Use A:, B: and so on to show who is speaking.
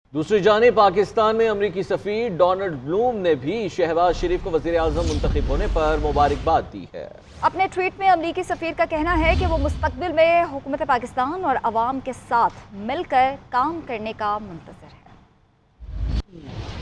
A: दूसरी जानिब पाकिस्तान में अमरीकी सफीर डोनाल्ड ब्लूम ने भी शहबाज शरीफ को वज़ीर आज़म मुंतखब होने पर मुबारकबाद दी है।
B: अपने ट्वीट में अमरीकी सफीर का कहना है कि वो मुस्तकबिल में हुकूमत पाकिस्तान और अवाम के साथ मिलकर काम करने का मुंतज़िर है।